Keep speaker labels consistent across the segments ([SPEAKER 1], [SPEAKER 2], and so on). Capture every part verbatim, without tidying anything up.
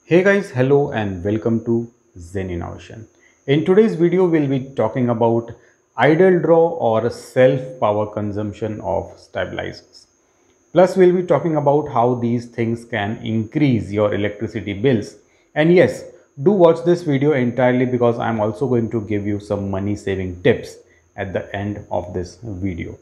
[SPEAKER 1] Hey guys, hello and welcome to Zen Innovation. In today's video, we'll be talking about idle draw or self power consumption of stabilizers. Plus, we'll be talking about how these things can increase your electricity bills. And yes, do watch this video entirely because I'm also going to give you some money saving tips at the end of this video.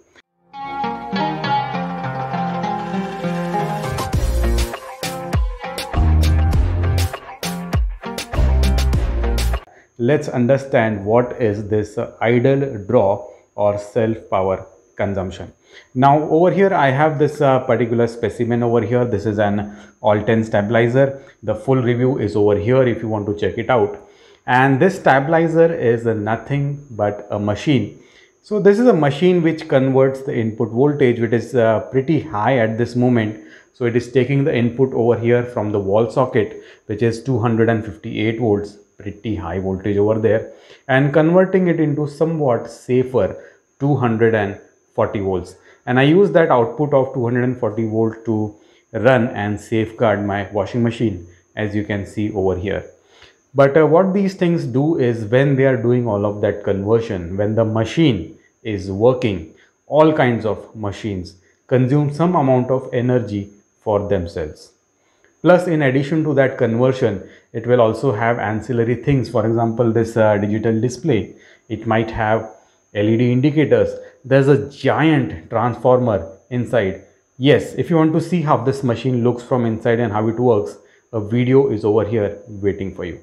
[SPEAKER 1] Let's understand what is this uh, idle draw or self power consumption. Now over here I have this uh, particular specimen over here. This is an Alten stabilizer. The full review is over here if you want to check it out. And this stabilizer is uh, nothing but a machine. So this is a machine which converts the input voltage, which is uh, pretty high at this moment. So it is taking the input over here from the wall socket, which is two hundred fifty-eight volts, pretty high voltage over there, and converting it into somewhat safer two hundred forty volts. And I use that output of two hundred forty volt to run and safeguard my washing machine, as you can see over here. But uh, what these things do is, when they are doing all of that conversion, when the machine is working, all kinds of machines consume some amount of energy for themselves. Plus, in addition to that conversion, it will also have ancillary things. For example, this uh, digital display, it might have L E D indicators. There's a giant transformer inside. Yes, if you want to see how this machine looks from inside and how it works, a video is over here waiting for you.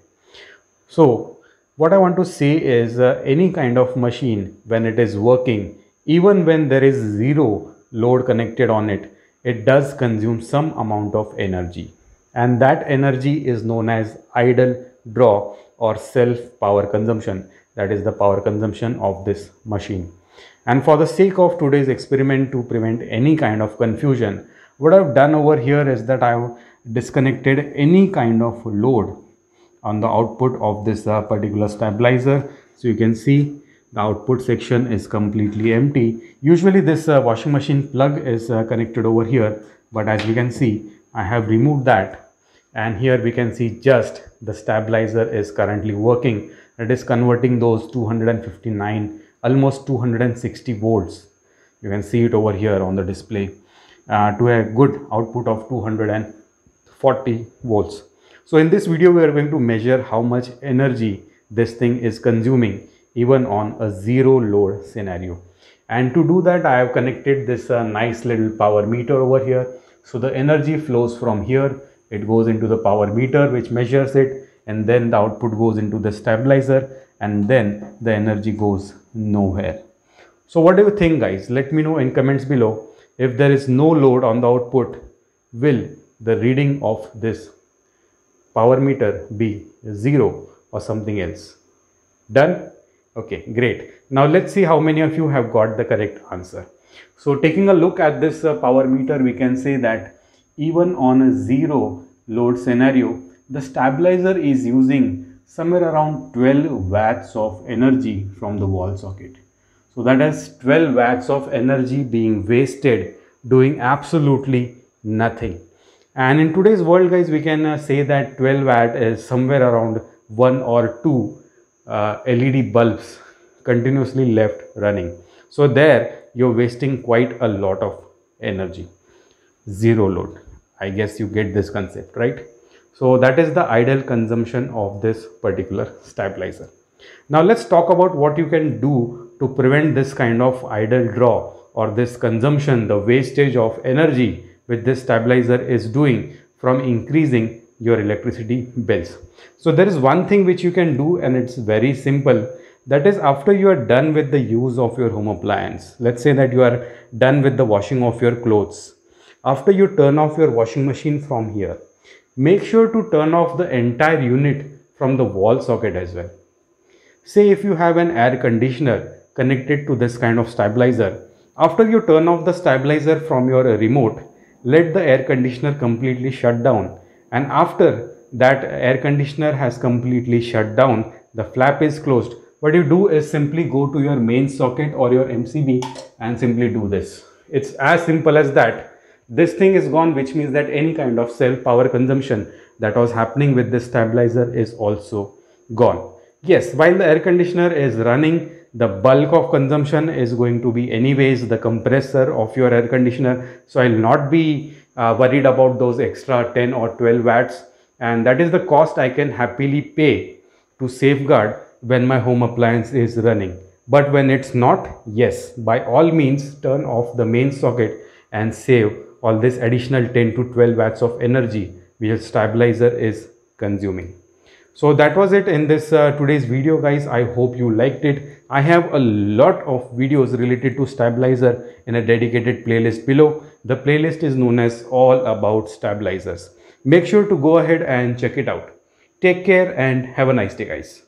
[SPEAKER 1] So what I want to say is uh, any kind of machine, when it is working, even when there is zero load connected on it, it does consume some amount of energy. And that energy is known as idle draw or self power consumption. That is the power consumption of this machine. And for the sake of today's experiment, to prevent any kind of confusion, what I've done over here is that I've disconnected any kind of load on the output of this uh, particular stabilizer. So you can see the output section is completely empty. Usually this uh, washing machine plug is uh, connected over here, but as we can see, I have removed that, and here we can see just the stabilizer is currently working. It is converting those two hundred fifty-nine, almost two hundred sixty volts. You can see it over here on the display uh, to a good output of two hundred forty volts. So in this video, we are going to measure how much energy this thing is consuming even on a zero load scenario. And to do that, I have connected this uh, nice little power meter over here. So the energy flows from here, it goes into the power meter which measures it, and then the output goes into the stabilizer, and then the energy goes nowhere. So what do you think, guys? Let me know in comments below. If there is no load on the output, will the reading of this power meter be zero or something else? Done? Okay, great. Now let's see how many of you have got the correct answer. So taking a look at this uh, power meter, we can say that even on a zero load scenario, the stabilizer is using somewhere around twelve watts of energy from the wall socket. So that is twelve watts of energy being wasted doing absolutely nothing. And in today's world, guys, we can uh, say that twelve watt is somewhere around one or two uh, L E D bulbs continuously left running. So there you're wasting quite a lot of energy. Zero load. I guess you get this concept, right? So that is the idle consumption of this particular stabilizer. Now let's talk about what you can do to prevent this kind of idle draw or this consumption, the wastage of energy which this stabilizer is doing, from increasing your electricity bills. So there is one thing which you can do, and it's very simple. That is, after you are done with the use of your home appliance, let's say that you are done with the washing of your clothes. After you turn off your washing machine from here, make sure to turn off the entire unit from the wall socket as well. Say if you have an air conditioner connected to this kind of stabilizer, after you turn off the stabilizer from your remote, let the air conditioner completely shut down. And after that air conditioner has completely shut down, the flap is closed, what you do is simply go to your main socket or your M C B and simply do this. It's as simple as that. This thing is gone, which means that any kind of self power consumption that was happening with this stabilizer is also gone. Yes, while the air conditioner is running, the bulk of consumption is going to be anyways the compressor of your air conditioner. So I'll not be uh, worried about those extra ten or twelve watts, and that is the cost I can happily pay to safeguard when my home appliance is running. But when it's not, yes, by all means turn off the main socket and save all this additional ten to twelve watts of energy which a stabilizer is consuming. So that was it in this uh, today's video, guys. I hope you liked it. I have a lot of videos related to stabilizer in a dedicated playlist below. The playlist is known as All About Stabilizers. Make sure to go ahead and check it out. Take care and have a nice day, guys.